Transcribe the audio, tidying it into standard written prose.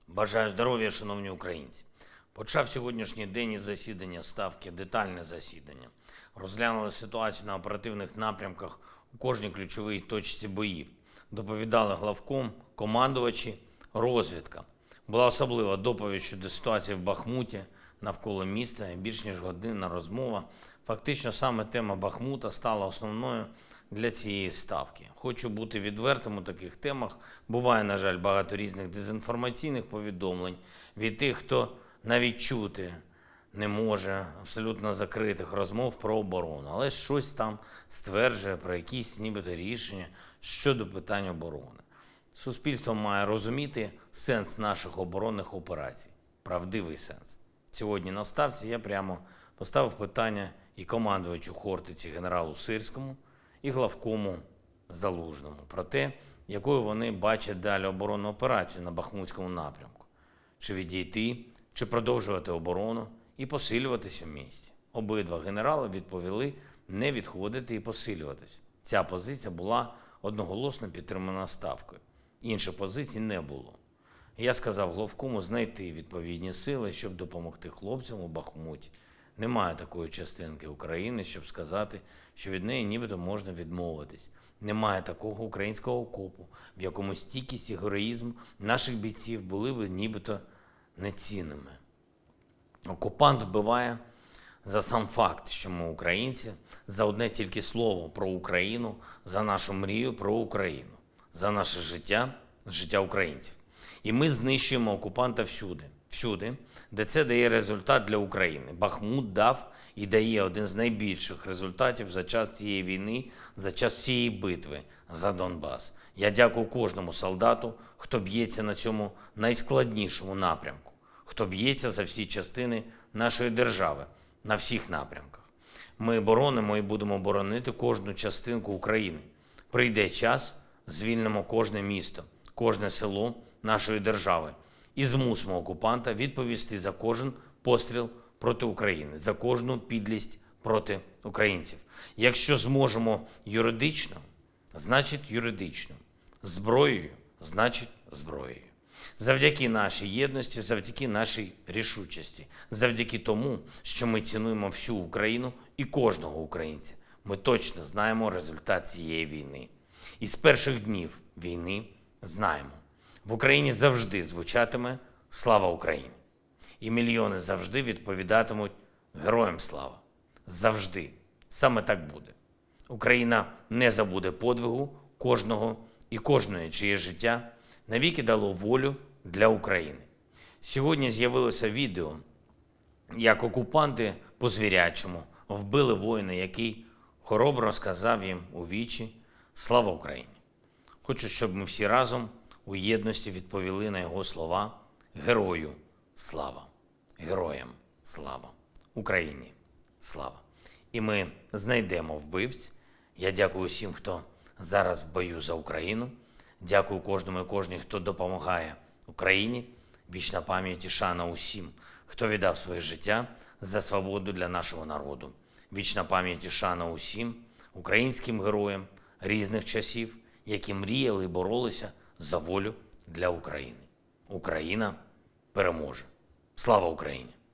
Бажаю здоров'я, шановні українці. Почав сьогоднішній день із засідання Ставки, детальне засідання. Розглянули ситуацію на оперативних напрямках у кожній ключовій точці боїв. Доповідали главком, командувачі, розвідка. Була особлива доповідь щодо ситуації в Бахмуті, навколо міста, і більш ніж годинна розмова. Фактично саме тема Бахмута стала основною для цієї ставки. Хочу бути відвертим у таких темах. Буває, на жаль, багато різних дезінформаційних повідомлень від тих, хто навіть чути не може, абсолютно закритих розмов про оборону. Але щось там стверджує про якісь нібито рішення щодо питань оборони. Суспільство має розуміти сенс наших оборонних операцій, правдивий сенс. Сьогодні на ставці я прямо поставив питання і командувачу Хортиці генералу Сирському, і главкому Залужному про те, якою вони бачать далі оборонну операцію на Бахмутському напрямку. Чи відійти, чи продовжувати оборону і посилюватися в місті. Обидва генерали відповіли не відходити і посилюватися. Ця позиція була одноголосно підтримана ставкою. Інших позицій не було. Я сказав главкому знайти відповідні сили, щоб допомогти хлопцям у Бахмуті. Немає такої частинки України, щоб сказати, що від неї нібито можна відмовитись. Немає такого українського окопу, в якому стійкість і героїзм наших бійців були б нібито нецінними. Окупант вбиває за сам факт, що ми українці, за одне тільки слово про Україну, за нашу мрію про Україну, за наше життя, життя українців. І ми знищуємо окупанта всюди, де це дає результат для України. Бахмут дав і дає один з найбільших результатів за час цієї війни, за час цієї битви за Донбас. Я дякую кожному солдату, хто б'ється на цьому найскладнішому напрямку, хто б'ється за всі частини нашої держави на всіх напрямках. Ми боронимо і будемо боронити кожну частинку України. Прийде час, звільнимо кожне місто, кожне село нашої держави і змусимо окупанта відповісти за кожен постріл проти України, за кожну підлість проти українців. Якщо зможемо юридично, значить юридично. Зброєю, значить зброєю. Завдяки нашій єдності, завдяки нашій рішучості, завдяки тому, що ми цінуємо всю Україну і кожного українця, ми точно знаємо результат цієї війни. І з перших днів війни знаємо. В Україні завжди звучатиме «Слава Україні!». І мільйони завжди відповідатимуть «Героям слава!». Завжди. Саме так буде. Україна не забуде подвигу кожного і кожної, чиє життя навіки дало волю для України. Сьогодні з'явилося відео, як окупанти по-звірячому вбили воїна, який хоробро сказав їм у вічі «Слава Україні!». Хочу, щоб ми всі разом у єдності відповіли на його слова «Герою слава! Героям слава! Україні слава!». І ми знайдемо вбивць. Я дякую всім, хто зараз в бою за Україну. Дякую кожному і кожній, хто допомагає Україні. Вічна пам'ять і шана усім, хто віддав своє життя за свободу для нашого народу. Вічна пам'ять і шана усім українським героям різних часів, які мріяли і боролися за волю для України. Україна переможе. Слава Україні!